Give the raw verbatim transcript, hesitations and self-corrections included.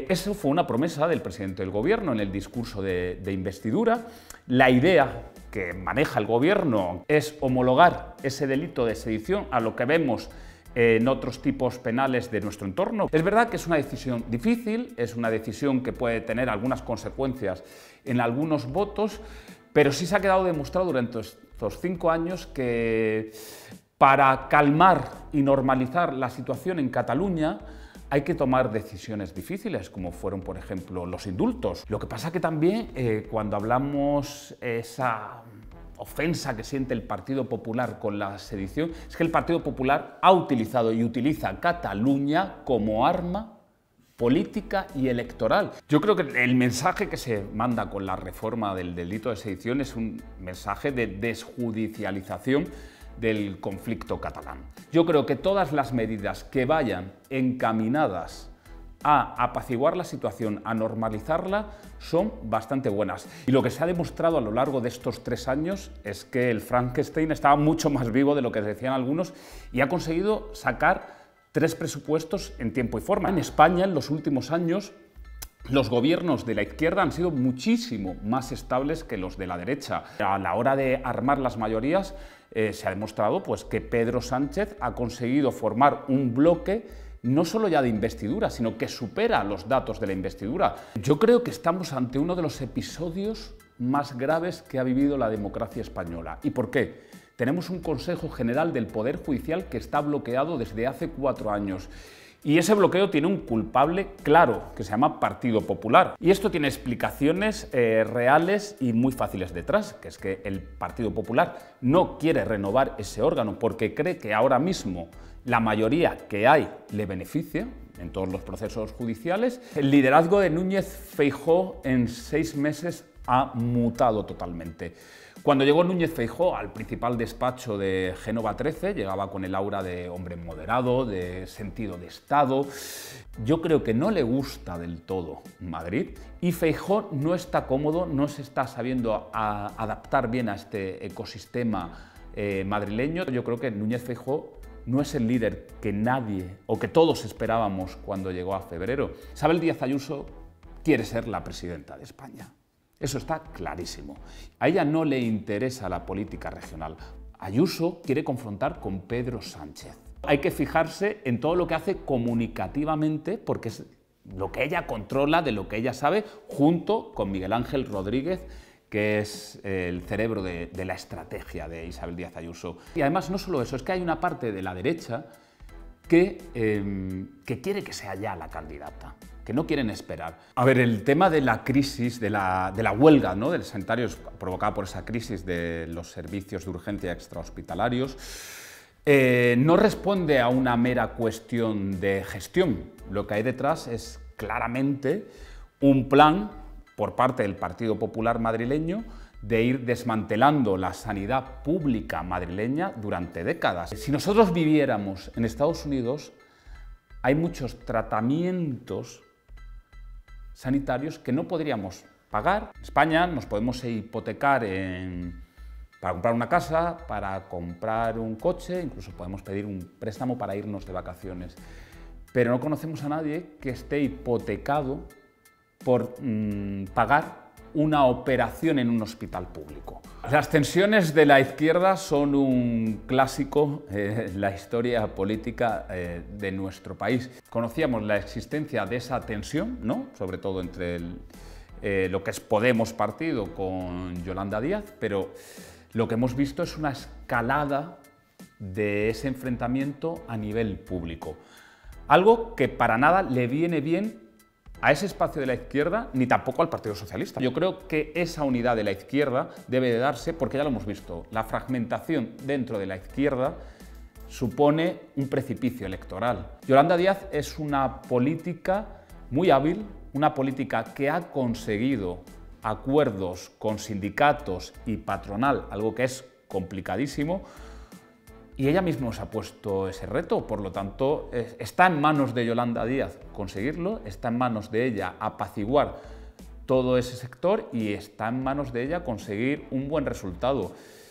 Eso fue una promesa del presidente del gobierno en el discurso de, de investidura. La idea que maneja el gobierno es homologar ese delito de sedición a lo que vemos en otros tipos penales de nuestro entorno. Es verdad que es una decisión difícil, es una decisión que puede tener algunas consecuencias en algunos votos, pero sí se ha quedado demostrado durante estos cinco años que para calmar y normalizar la situación en Cataluña hay que tomar decisiones difíciles, como fueron, por ejemplo, los indultos. Lo que pasa que también eh, cuando hablamos esa ofensa que siente el Partido Popular con la sedición, es que el Partido Popular ha utilizado y utiliza Cataluña como arma política y electoral. Yo creo que el mensaje que se manda con la reforma del delito de sedición es un mensaje de desjudicialización del conflicto catalán. Yo creo que todas las medidas que vayan encaminadas a apaciguar la situación, a normalizarla, son bastante buenas. Y lo que se ha demostrado a lo largo de estos tres años es que el Frankenstein estaba mucho más vivo de lo que decían algunos y ha conseguido sacar tres presupuestos en tiempo y forma. En España, en los últimos años, los gobiernos de la izquierda han sido muchísimo más estables que los de la derecha. A la hora de armar las mayorías, eh, se ha demostrado pues, que Pedro Sánchez ha conseguido formar un bloque no solo ya de investidura, sino que supera los datos de la investidura. Yo creo que estamos ante uno de los episodios más graves que ha vivido la democracia española. ¿Y por qué? Tenemos un Consejo General del Poder Judicial que está bloqueado desde hace cuatro años. Y ese bloqueo tiene un culpable claro, que se llama Partido Popular. Y esto tiene explicaciones eh, reales y muy fáciles detrás, que es que el Partido Popular no quiere renovar ese órgano porque cree que ahora mismo la mayoría que hay le beneficia en todos los procesos judiciales. El liderazgo de Núñez Feijóo en seis meses ha mutado totalmente. Cuando llegó Núñez Feijóo al principal despacho de Génova trece, llegaba con el aura de hombre moderado, de sentido de Estado. Yo creo que no le gusta del todo Madrid y Feijóo no está cómodo, no se está sabiendo a, adaptar bien a este ecosistema eh, madrileño. Yo creo que Núñez Feijóo no es el líder que nadie o que todos esperábamos cuando llegó a febrero. Isabel Díaz Ayuso quiere ser la presidenta de España. Eso está clarísimo. A ella no le interesa la política regional. Ayuso quiere confrontar con Pedro Sánchez. Hay que fijarse en todo lo que hace comunicativamente, porque es lo que ella controla, de lo que ella sabe, junto con Miguel Ángel Rodríguez, que es el cerebro de, de la estrategia de Isabel Díaz Ayuso. Y además no solo eso, es que hay una parte de la derecha que, eh, que quiere que sea ya la candidata, que no quieren esperar. A ver, el tema de la crisis, de la, de la huelga, ¿no?, de los sanitarios provocada por esa crisis de los servicios de urgencia extrahospitalarios, eh, no responde a una mera cuestión de gestión. Lo que hay detrás es claramente un plan por parte del Partido Popular madrileño de ir desmantelando la sanidad pública madrileña durante décadas. Si nosotros viviéramos en Estados Unidos, hay muchos tratamientos sanitarios que no podríamos pagar. En España nos podemos hipotecar en, para comprar una casa, para comprar un coche, incluso podemos pedir un préstamo para irnos de vacaciones. Pero no conocemos a nadie que esté hipotecado por mmm, pagar una operación en un hospital público. Las tensiones de la izquierda son un clásico eh, en la historia política eh, de nuestro país. Conocíamos la existencia de esa tensión, ¿no?, sobre todo entre el, eh, lo que es Podemos partido con Yolanda Díaz, pero lo que hemos visto es una escalada de ese enfrentamiento a nivel público. Algo que para nada le viene bien a ese espacio de la izquierda, ni tampoco al Partido Socialista. Yo creo que esa unidad de la izquierda debe de darse, porque ya lo hemos visto, la fragmentación dentro de la izquierda supone un precipicio electoral. Yolanda Díaz es una política muy hábil, una política que ha conseguido acuerdos con sindicatos y patronal, algo que es complicadísimo, y ella misma nos ha puesto ese reto, por lo tanto, está en manos de Yolanda Díaz conseguirlo, está en manos de ella apaciguar todo ese sector y está en manos de ella conseguir un buen resultado.